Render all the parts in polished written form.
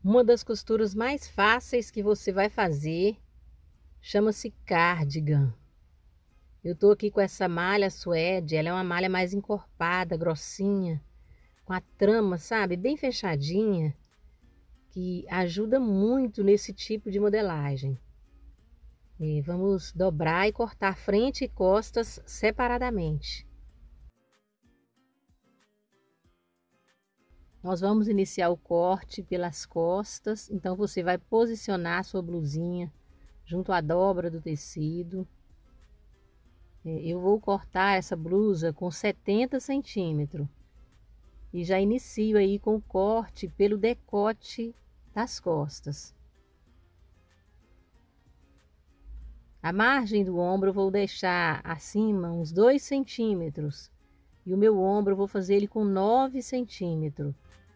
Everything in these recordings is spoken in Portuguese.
Uma das costuras mais fáceis que você vai fazer chama-se cardigan. Eu tô aqui com essa malha suede, ela é uma malha mais encorpada, grossinha, com a trama, sabe, bem fechadinha, que ajuda muito nesse tipo de modelagem. E vamos dobrar e cortar frente e costas separadamente. Nós vamos iniciar o corte pelas costas, então você vai posicionar a sua blusinha junto à dobra do tecido. Eu vou cortar essa blusa com 70 centímetros e já inicio aí com o corte pelo decote das costas. A margem do ombro eu vou deixar acima uns 2 centímetros e o meu ombro eu vou fazer ele com 9 centímetros.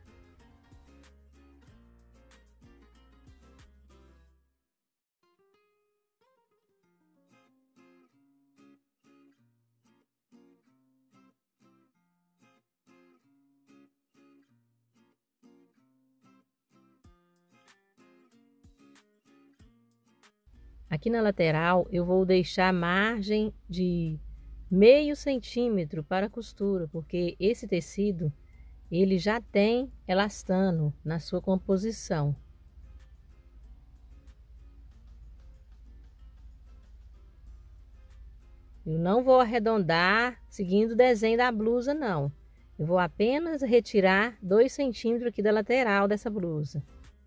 Aqui na lateral eu vou deixar margem de meio centímetro para a costura, porque esse tecido ele já tem elastano na sua composição. Eu não vou arredondar seguindo o desenho da blusa, não. Eu vou apenas retirar 2 centímetros aqui da lateral dessa blusa.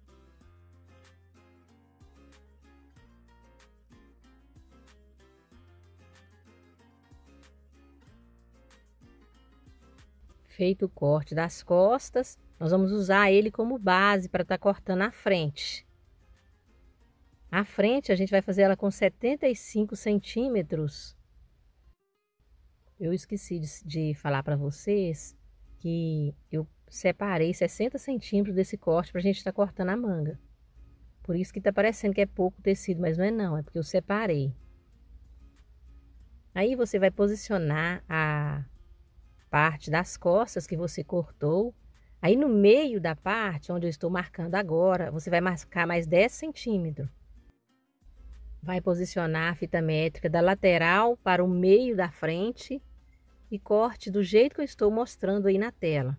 Feito o corte das costas, nós vamos usar ele como base para estar cortando a frente. A frente a gente vai fazer ela com 75 centímetros. Eu esqueci de falar para vocês que eu separei 60 centímetros desse corte para a gente estar cortando a manga. Por isso que tá parecendo que é pouco tecido, mas não é não, é porque eu separei. Aí você vai posicionar a parte das costas que você cortou. Aí no meio da parte onde eu estou marcando agora, você vai marcar mais 10 centímetros. Vai posicionar a fita métrica da lateral para o meio da frente e corte do jeito que eu estou mostrando aí na tela.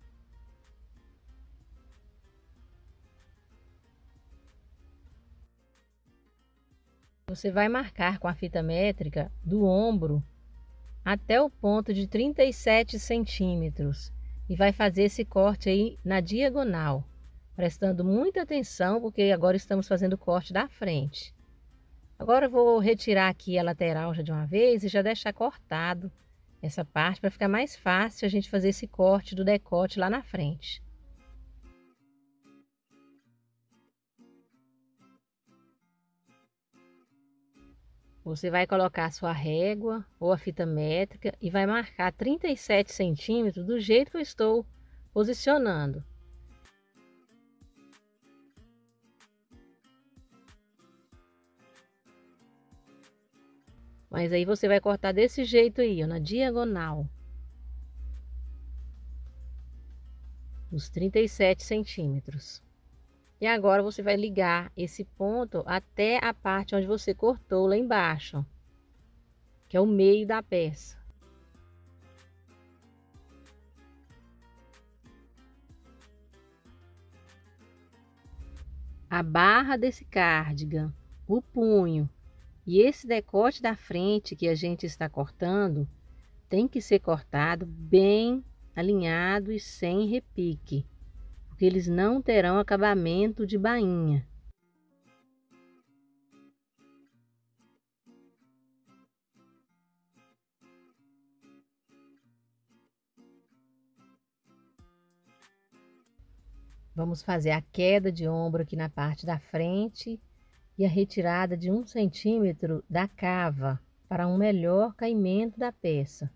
Você vai marcar com a fita métrica do ombro até o ponto de 37 centímetros e vai fazer esse corte aí na diagonal, prestando muita atenção porque agora estamos fazendo o corte da frente. Agora eu vou retirar aqui a lateral já de uma vez e já deixar cortado essa parte para ficar mais fácil a gente fazer esse corte do decote lá na frente. Você vai colocar a sua régua ou a fita métrica e vai marcar 37 centímetros do jeito que eu estou posicionando. Mas aí você vai cortar desse jeito aí, ó, na diagonal. Os 37 centímetros. E agora você vai ligar esse ponto até a parte onde você cortou lá embaixo, que é o meio da peça. A barra desse cardigan, o punho e esse decote da frente que a gente está cortando, tem que ser cortado bem alinhado e sem repique, porque eles não terão acabamento de bainha. Vamos fazer a queda de ombro aqui na parte da frente e a retirada de 1 centímetro da cava para um melhor caimento da peça.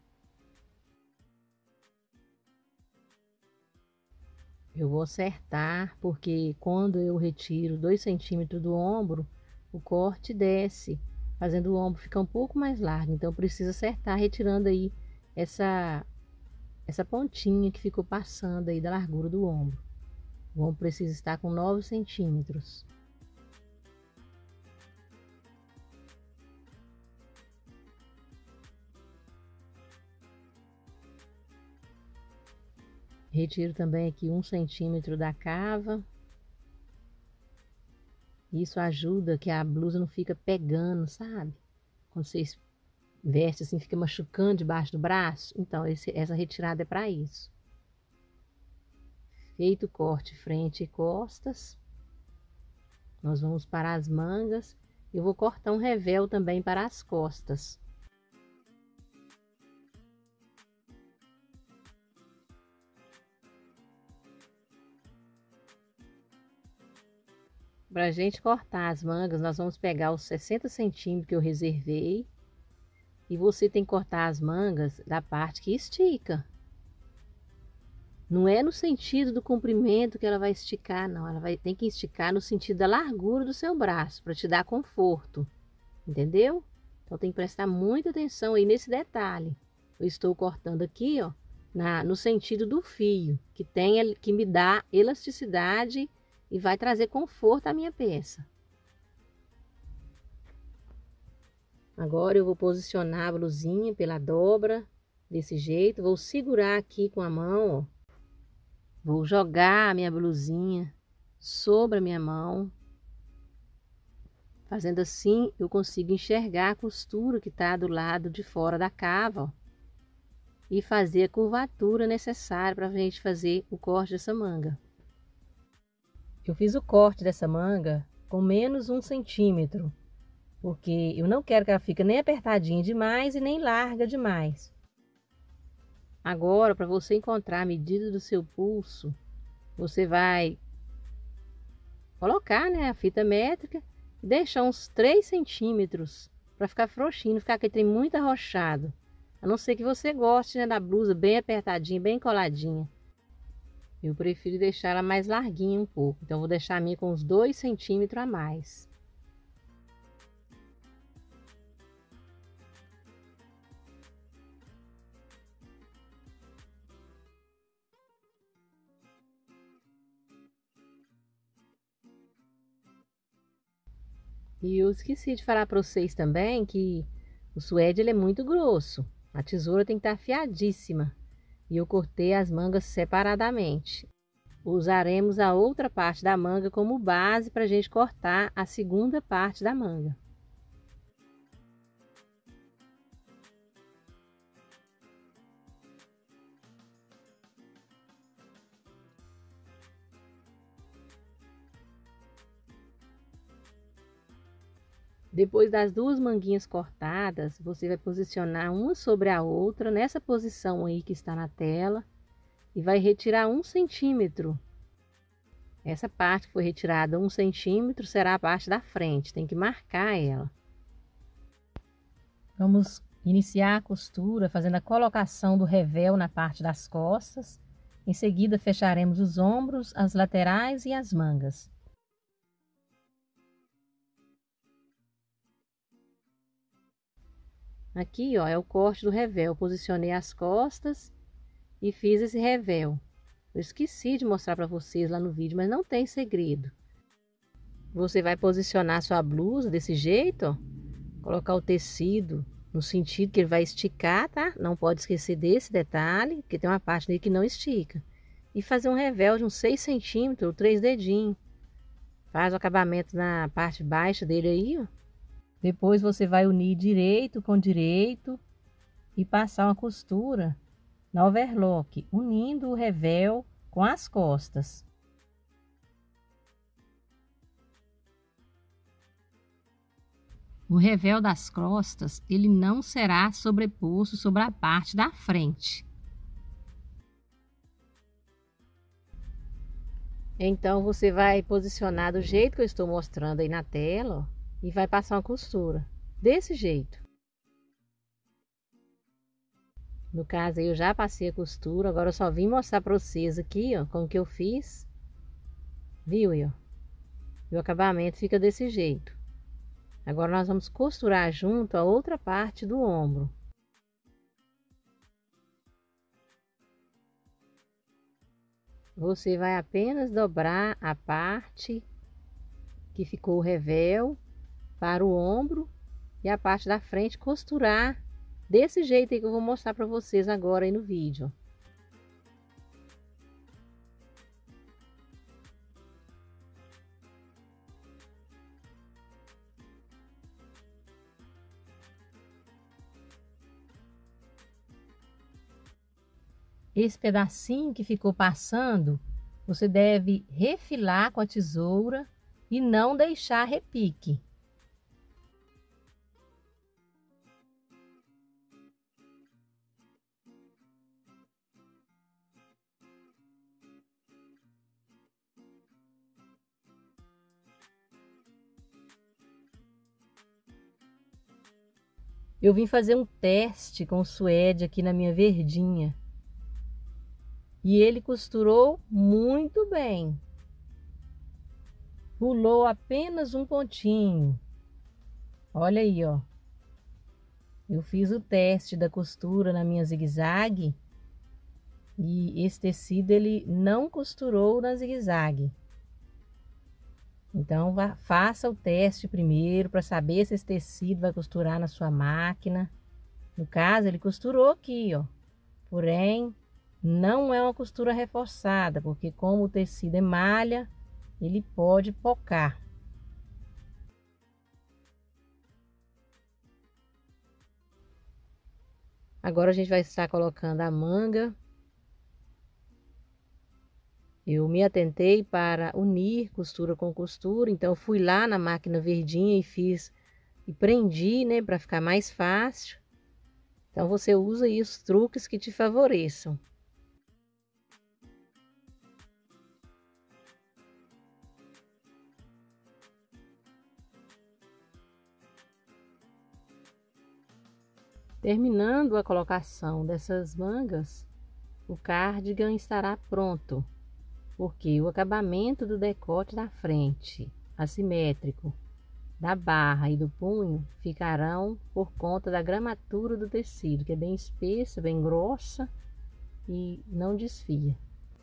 Eu vou acertar porque quando eu retiro 2 centímetros do ombro, o corte desce, fazendo o ombro ficar um pouco mais largo. Então precisa acertar retirando aí essa pontinha que ficou passando aí da largura do ombro. O ombro precisa estar com 9 centímetros. Retiro também aqui 1 centímetro da cava. Isso ajuda que a blusa não fica pegando, sabe? Quando você veste assim, fica machucando debaixo do braço. Então, essa retirada é para isso. Feito o corte frente e costas, nós vamos para as mangas. Eu vou cortar um revel também para as costas. Para a gente cortar as mangas, nós vamos pegar os 60 centímetros que eu reservei. E você tem que cortar as mangas da parte que estica. Não é no sentido do comprimento que ela vai esticar, não. Ela tem que esticar no sentido da largura do seu braço, para te dar conforto. Entendeu? Então tem que prestar muita atenção aí nesse detalhe. Eu estou cortando aqui, ó, no sentido do fio, que me dá elasticidade e vai trazer conforto à minha peça. Agora eu vou posicionar a blusinha pela dobra, desse jeito. Vou segurar aqui com a mão, ó. Vou jogar a minha blusinha sobre a minha mão. Fazendo assim, eu consigo enxergar a costura que está do lado de fora da cava, ó, e fazer a curvatura necessária para a gente fazer o corte dessa manga. Eu fiz o corte dessa manga com menos 1 centímetro, porque eu não quero que ela fique nem apertadinha demais e nem larga demais. Agora, para você encontrar a medida do seu pulso, você vai colocar, né, a fita métrica e deixar uns 3 centímetros para ficar frouxinho, não ficar aquele trem muito arrochado. A não ser que você goste, né, da blusa bem apertadinha, bem coladinha. Eu prefiro deixar ela mais larguinha um pouco, então vou deixar a minha com uns 2 centímetros a mais. E eu esqueci de falar para vocês também que o suede ele é muito grosso. A tesoura tem que estar afiadíssima. E eu cortei as mangas separadamente. Usaremos a outra parte da manga como base para a gente cortar a segunda parte da manga. Depois das 2 manguinhas cortadas, você vai posicionar uma sobre a outra nessa posição aí que está na tela e vai retirar 1 centímetro. Essa parte que foi retirada 1 centímetro será a parte da frente, tem que marcar ela. Vamos iniciar a costura fazendo a colocação do revel na parte das costas. Em seguida, fecharemos os ombros, as laterais e as mangas. Aqui, ó, é o corte do revel. Posicionei as costas e fiz esse revel. Eu esqueci de mostrar para vocês lá no vídeo, mas não tem segredo. Você vai posicionar sua blusa desse jeito, ó. Colocar o tecido no sentido que ele vai esticar, tá? Não pode esquecer desse detalhe, porque tem uma parte dele que não estica. E fazer um revel de uns 6 centímetros, ou 3 dedinhos. Faz o acabamento na parte baixa dele aí, ó. Depois você vai unir direito com direito e passar uma costura na overlock, unindo o revel com as costas. O revel das costas, ele não será sobreposto sobre a parte da frente. Então, você vai posicionar do jeito que eu estou mostrando aí na tela, ó, e vai passar uma costura, desse jeito. No caso aí eu já passei a costura, agora eu só vim mostrar para vocês aqui, ó, como que eu fiz. Viu aí, ó? E o acabamento fica desse jeito. Agora nós vamos costurar junto a outra parte do ombro. Você vai apenas dobrar a parte que ficou o revel para o ombro e a parte da frente costurar desse jeito aí que eu vou mostrar para vocês agora aí no vídeo. Esse pedacinho que ficou passando, você deve refilar com a tesoura e não deixar repique. Eu vim fazer um teste com o suede aqui na minha verdinha. E ele costurou muito bem. Pulou apenas um pontinho. Olha aí, ó. Eu fiz o teste da costura na minha zigue-zague e esse tecido ele não costurou na zigue-zague. Então faça o teste primeiro para saber se esse tecido vai costurar na sua máquina. No caso, ele costurou aqui, ó. Porém, não é uma costura reforçada, porque como o tecido é malha, ele pode pocar. Agora a gente vai estar colocando a manga. Eu me atentei para unir costura com costura, então fui lá na máquina verdinha e fiz e prendi, né, para ficar mais fácil. Então você usa aí os truques que te favoreçam. Terminando a colocação dessas mangas, o cardigan estará pronto, porque o acabamento do decote da frente, assimétrico, da barra e do punho ficarão por conta da gramatura do tecido, que é bem espessa, bem grossa e não desfia.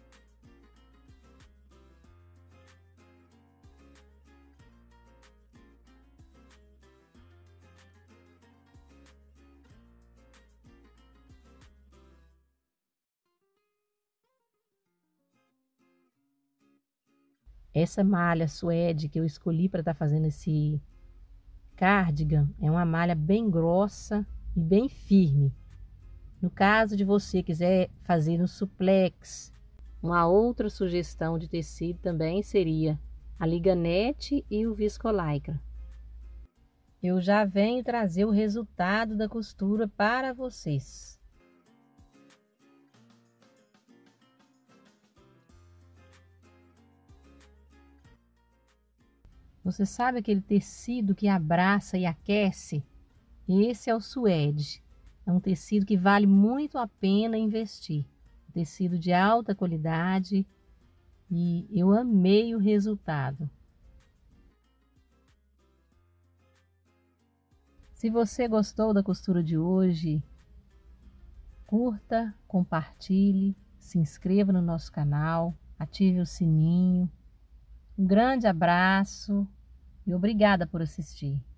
Essa malha suede que eu escolhi para estar fazendo esse cardigan é uma malha bem grossa e bem firme. No caso de você quiser fazer no suplex, uma outra sugestão de tecido também seria a liganete e o viscolaicra. Eu já venho trazer o resultado da costura para vocês. Você sabe aquele tecido que abraça e aquece? Esse é o suede. É um tecido que vale muito a pena investir. Tecido de alta qualidade e eu amei o resultado. Se você gostou da costura de hoje, curta, compartilhe, se inscreva no nosso canal, ative o sininho. Um grande abraço e obrigada por assistir.